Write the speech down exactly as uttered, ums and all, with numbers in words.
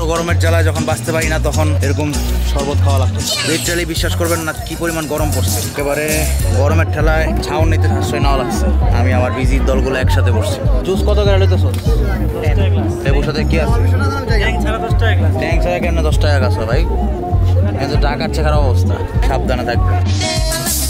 গরমের জ্বালায় যখন বাঁচতে পারি না তখন এরকম শরবত খাওয়া লাগতো। লিটারালি বিশ্বাস করবেন না কি পরিমাণ গরম পড়ছে, একেবারে গরমের ঠেলায় ছাউন নিতে আশ্রয় নেওয়া লাগছে। আমি আমার বিজির দলগুলো একসাথে বসছি। জুস কত করে লইতেছ? লেবুর সাথে কি আছে? ট্যাং ছাড়া কেন দশ টাকা গাছ ভাই? কিন্তু টাকার চেয়ে খারাপ অবস্থা, সাবধানে থাকবে।